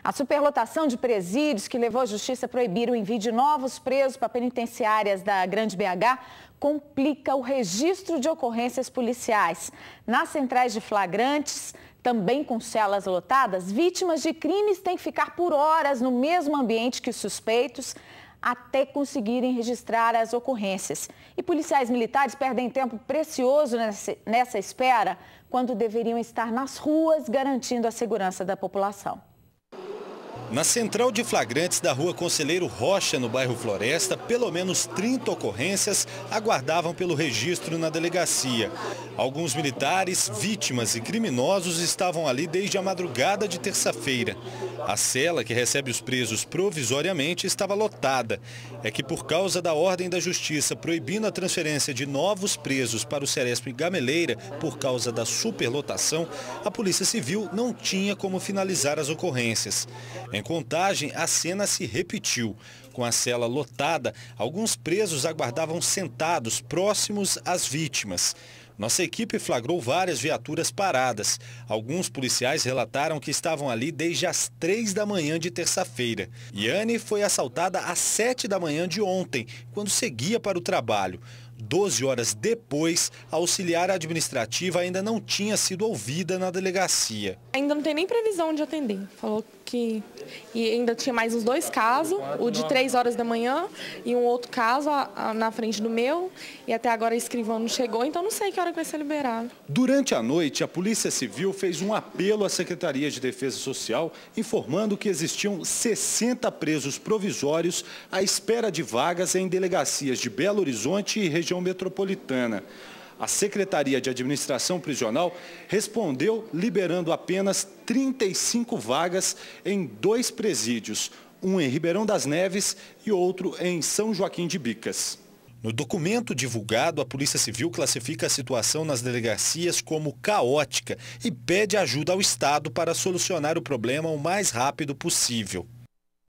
A superlotação de presídios que levou a Justiça a proibir o envio de novos presos para penitenciárias da Grande BH complica o registro de ocorrências policiais. Nas centrais de flagrantes, também com celas lotadas, vítimas de crimes têm que ficar por horas no mesmo ambiente que os suspeitos até conseguirem registrar as ocorrências. E policiais militares perdem tempo precioso nessa espera, quando deveriam estar nas ruas garantindo a segurança da população. Na central de flagrantes da rua Conselheiro Rocha, no bairro Floresta, pelo menos 30 ocorrências aguardavam pelo registro na delegacia. Alguns militares, vítimas e criminosos estavam ali desde a madrugada de terça-feira. A cela que recebe os presos provisoriamente estava lotada. É que por causa da ordem da Justiça proibindo a transferência de novos presos para o Ceresp Gameleira por causa da superlotação, a Polícia Civil não tinha como finalizar as ocorrências. Em Contagem, a cena se repetiu. Com a cela lotada, alguns presos aguardavam sentados, próximos às vítimas. Nossa equipe flagrou várias viaturas paradas. Alguns policiais relataram que estavam ali desde as 3 da manhã de terça-feira. Yane foi assaltada às 7 da manhã de ontem, quando seguia para o trabalho. 12 horas depois, a auxiliar administrativa ainda não tinha sido ouvida na delegacia. Ainda não tem nem previsão de atender. Falou que ainda tinha mais uns 2 casos, o de 3 horas da manhã e um outro caso na frente do meu. E até agora a escrivã não chegou, então não sei que hora que vai ser liberado. Durante a noite, a Polícia Civil fez um apelo à Secretaria de Defesa Social, informando que existiam 60 presos provisórios à espera de vagas em delegacias de Belo Horizonte e região metropolitana. A Secretaria de Administração Prisional respondeu liberando apenas 35 vagas em 2 presídios, um em Ribeirão das Neves e outro em São Joaquim de Bicas. No documento divulgado, a Polícia Civil classifica a situação nas delegacias como caótica e pede ajuda ao Estado para solucionar o problema o mais rápido possível.